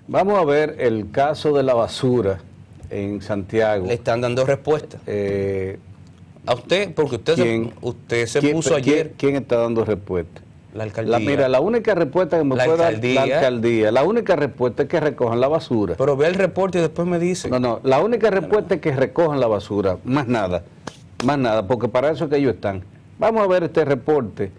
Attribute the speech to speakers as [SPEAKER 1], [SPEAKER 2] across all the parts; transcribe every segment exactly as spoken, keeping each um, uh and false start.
[SPEAKER 1] Vamos a ver el caso de la basura en Santiago.
[SPEAKER 2] Le están dando respuesta.
[SPEAKER 1] Eh,
[SPEAKER 2] a usted, porque usted
[SPEAKER 1] ¿quién,
[SPEAKER 2] se, usted se
[SPEAKER 1] ¿quién,
[SPEAKER 2] puso ayer...
[SPEAKER 1] ¿quién, ¿Quién está dando respuesta?
[SPEAKER 2] La alcaldía.
[SPEAKER 1] La, mira, la única respuesta que me
[SPEAKER 2] la
[SPEAKER 1] puede
[SPEAKER 2] alcaldía.
[SPEAKER 1] dar la alcaldía, la única respuesta es que recojan la basura.
[SPEAKER 2] Pero ve el reporte y después me dice.
[SPEAKER 1] No, no, la única respuesta es que recojan la basura, más nada, más nada, porque para eso es que ellos están. Vamos a ver este reporte,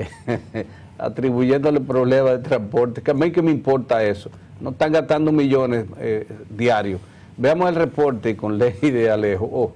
[SPEAKER 1] atribuyéndole problemas de transporte, que a mí que me importa eso, no están gastando millones eh, diarios. Veamos el reporte con Ley de Alejo. Oh.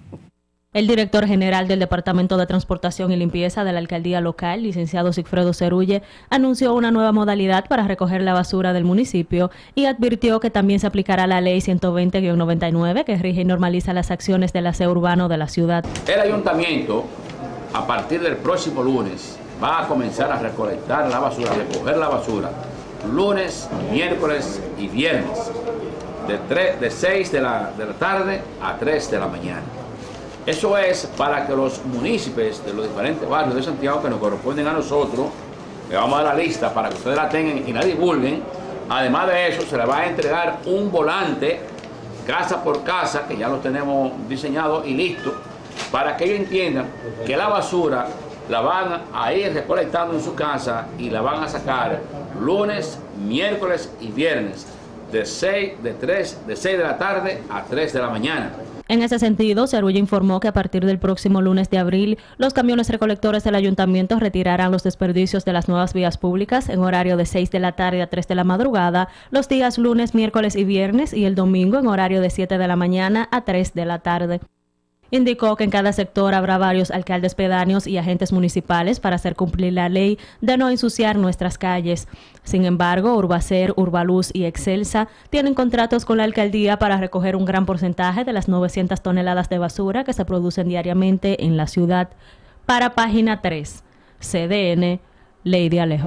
[SPEAKER 3] El director general del Departamento de Transportación y Limpieza de la Alcaldía Local, licenciado Sigfredo Cerulle, anunció una nueva modalidad para recoger la basura del municipio y advirtió que también se aplicará la Ley ciento veinte guión noventa y nueve, que rige y normaliza las acciones del aseo urbano de la ciudad.
[SPEAKER 4] El ayuntamiento, a partir del próximo lunes, va a comenzar a recolectar la basura, a recoger la basura, lunes, miércoles y viernes, de, tres, de seis de la, de la tarde a tres de la mañana. Eso es para que los municipios de los diferentes barrios de Santiago que nos corresponden a nosotros, le vamos a dar la lista para que ustedes la tengan y la divulguen. Además de eso, se le va a entregar un volante casa por casa, que ya lo tenemos diseñado y listo, para que ellos entiendan que la basura la van a ir recolectando en su casa y la van a sacar lunes, miércoles y viernes, de seis, de tres, de seis de la tarde a tres de la mañana.
[SPEAKER 3] En ese sentido, Cerulle informó que a partir del próximo lunes de abril, los camiones recolectores del ayuntamiento retirarán los desperdicios de las nuevas vías públicas en horario de seis de la tarde a tres de la madrugada, los días lunes, miércoles y viernes, y el domingo en horario de siete de la mañana a tres de la tarde. Indicó que en cada sector habrá varios alcaldes pedáneos y agentes municipales para hacer cumplir la ley de no ensuciar nuestras calles. Sin embargo, Urbacer, Urbaluz y Excelsa tienen contratos con la alcaldía para recoger un gran porcentaje de las novecientas toneladas de basura que se producen diariamente en la ciudad. Para Página tres, C D N, Lady Alejo.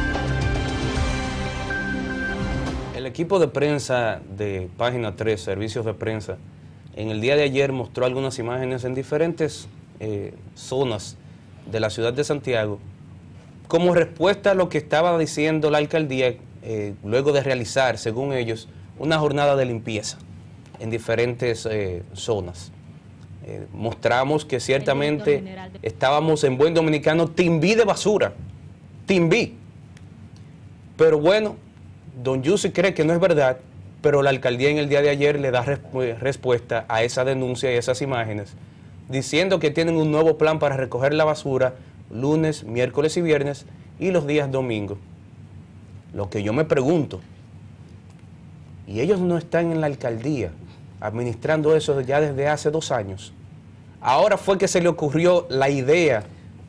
[SPEAKER 2] El equipo de prensa de Página tres, Servicios de Prensa, en el día de ayer mostró algunas imágenes en diferentes eh, zonas de la ciudad de Santiago como respuesta a lo que estaba diciendo la alcaldía eh, luego de realizar, según ellos, una jornada de limpieza en diferentes eh, zonas. Eh, mostramos que ciertamente estábamos en buen dominicano timbí de basura, timbí. Pero bueno, don Yussi cree que no es verdad, pero la alcaldía en el día de ayer le da resp- respuesta a esa denuncia y esas imágenes, diciendo que tienen un nuevo plan para recoger la basura lunes, miércoles y viernes y los días domingos. Lo que yo me pregunto, y ellos no están en la alcaldía administrando eso ya desde hace dos años, ahora fue que se le ocurrió la idea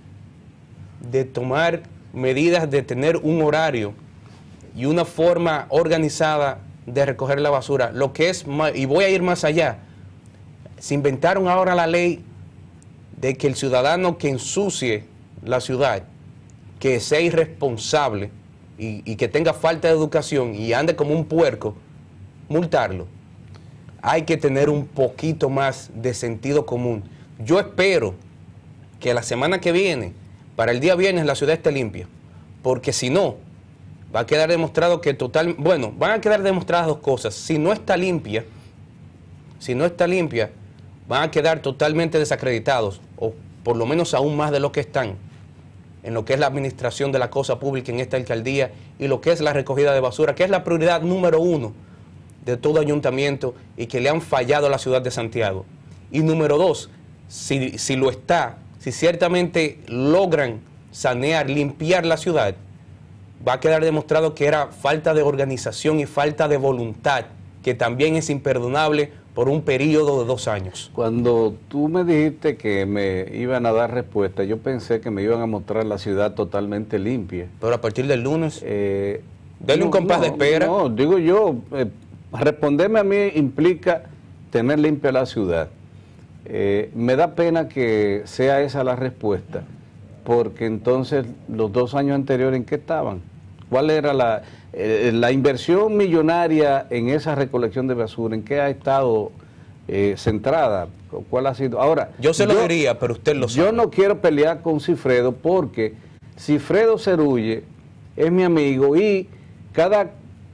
[SPEAKER 2] de tomar medidas de tener un horario y una forma organizada de recoger la basura, lo que es, y voy a ir más allá, se inventaron ahora la ley de que el ciudadano que ensucie la ciudad, que sea irresponsable y, y que tenga falta de educación y ande como un puerco, multarlo. Hay que tener un poquito más de sentido común. Yo espero que la semana que viene, para el día viernes, la ciudad esté limpia, porque si no, va a quedar demostrado que total, bueno, van a quedar demostradas dos cosas. Si no está limpia, si no está limpia, van a quedar totalmente desacreditados, o por lo menos aún más de lo que están, en lo que es la administración de la cosa pública en esta alcaldía y lo que es la recogida de basura, que es la prioridad número uno de todo ayuntamiento y que le han fallado a la ciudad de Santiago. Y número dos, si, si lo está, si ciertamente logran sanear, limpiar la ciudad, va a quedar demostrado que era falta de organización y falta de voluntad, que también es imperdonable por un periodo de dos años.
[SPEAKER 1] Cuando tú me dijiste que me iban a dar respuesta, yo pensé que me iban a mostrar la ciudad totalmente limpia.
[SPEAKER 2] Pero a partir del lunes,
[SPEAKER 1] eh,
[SPEAKER 2] denle
[SPEAKER 1] no,
[SPEAKER 2] un compás
[SPEAKER 1] no,
[SPEAKER 2] de espera.
[SPEAKER 1] No, digo yo, eh, responderme a mí implica tener limpia la ciudad. Eh, me da pena que sea esa la respuesta, porque entonces los dos años anteriores, ¿en qué estaban? ¿Cuál era la, eh, la inversión millonaria en esa recolección de basura? ¿En qué ha estado eh, centrada? ¿Cuál ha sido? Ahora,
[SPEAKER 2] yo se lo yo, diría, pero usted lo sabe.
[SPEAKER 1] Yo no quiero pelear con Sigfredo porque Sigfredo Cerulle es mi amigo y cada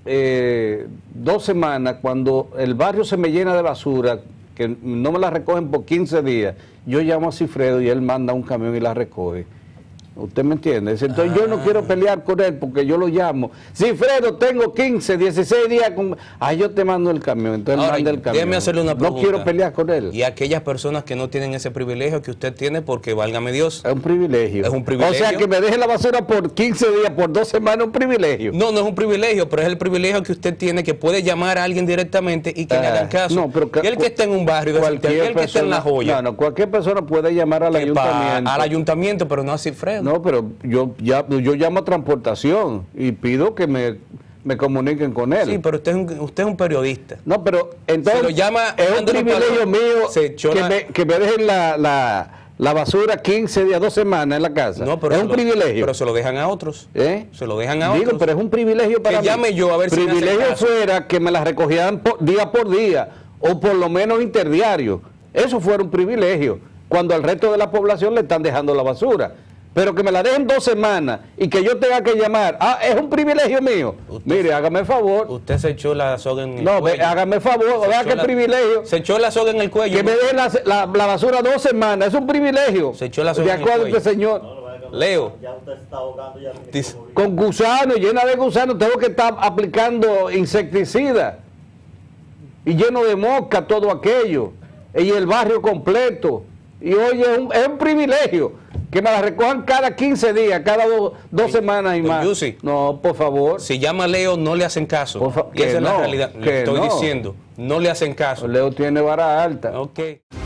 [SPEAKER 1] eh, dos semanas, cuando el barrio se me llena de basura, que no me la recogen por quince días, yo llamo a Cifredo y él manda un camión y la recoge. ¿Usted me entiende? Entonces ah. yo no quiero pelear con él porque yo lo llamo. Cifredo, tengo quince, dieciséis días. Con... Ah, yo te mando el camión. Entonces
[SPEAKER 2] Ahora,
[SPEAKER 1] manda el camión.
[SPEAKER 2] déjeme hacerle una pregunta.
[SPEAKER 1] No quiero pelear con él.
[SPEAKER 2] Y aquellas personas que no tienen ese privilegio que usted tiene, porque válgame Dios.
[SPEAKER 1] Es un privilegio.
[SPEAKER 2] Es un privilegio.
[SPEAKER 1] O sea, que me deje la basura por quince días, por dos semanas, un privilegio.
[SPEAKER 2] No, no es un privilegio, pero es el privilegio que usted tiene, que puede llamar a alguien directamente y que ah, le hagan caso. No, pero que, el que esté en un barrio, de Santiago, el que esté en La Joya.
[SPEAKER 1] No, no, cualquier persona puede llamar al ayuntamiento.
[SPEAKER 2] Al ayuntamiento, pero no a Cifredo.
[SPEAKER 1] No, pero yo Ya, yo llamo a transportación y pido que me, me comuniquen con él.
[SPEAKER 2] Sí, pero usted es un, usted es un periodista.
[SPEAKER 1] No, pero entonces
[SPEAKER 2] lo llama,
[SPEAKER 1] es un privilegio mío que,
[SPEAKER 2] la...
[SPEAKER 1] me, que me dejen la, la, la basura quince días, dos semanas en la casa.
[SPEAKER 2] No, pero
[SPEAKER 1] es un
[SPEAKER 2] lo,
[SPEAKER 1] privilegio.
[SPEAKER 2] Pero se lo dejan a otros.
[SPEAKER 1] ¿Eh?
[SPEAKER 2] Se lo dejan a
[SPEAKER 1] Digo,
[SPEAKER 2] otros.
[SPEAKER 1] pero es un privilegio para
[SPEAKER 2] que
[SPEAKER 1] mí.
[SPEAKER 2] llame yo a ver si
[SPEAKER 1] privilegio
[SPEAKER 2] me hacen caso.
[SPEAKER 1] Fuera que me la recogieran por, día por día o por lo menos interdiario. Eso fuera un privilegio cuando al resto de la población le están dejando la basura. Pero que me la dejen dos semanas y que yo tenga que llamar, ah, es un privilegio mío. Usted, mire, hágame el favor.
[SPEAKER 2] Usted se echó la soga en el
[SPEAKER 1] no,
[SPEAKER 2] cuello.
[SPEAKER 1] No, hágame el favor, vea qué privilegio.
[SPEAKER 2] Se echó la soga en el cuello.
[SPEAKER 1] Que me dejen la, la, la basura dos semanas, es un privilegio.
[SPEAKER 2] Se echó la soga en el cuello. De acuerdo,
[SPEAKER 1] señor.
[SPEAKER 2] No, Leo.
[SPEAKER 5] Ya usted se está ahogando ya.
[SPEAKER 1] Con gusanos, llena de gusanos, tengo que estar aplicando insecticida. Y lleno de mosca todo aquello. Y el barrio completo. Y oye, es un, es un privilegio que me la recojan cada quince días, cada do, dos semanas y más.
[SPEAKER 2] Yusi,
[SPEAKER 1] no, por favor.
[SPEAKER 2] Si llama a Leo, no le hacen caso.
[SPEAKER 1] Fa-
[SPEAKER 2] y esa
[SPEAKER 1] no,
[SPEAKER 2] es la realidad. Le estoy
[SPEAKER 1] no.
[SPEAKER 2] diciendo, no le hacen caso.
[SPEAKER 1] Leo tiene vara alta.
[SPEAKER 2] Ok.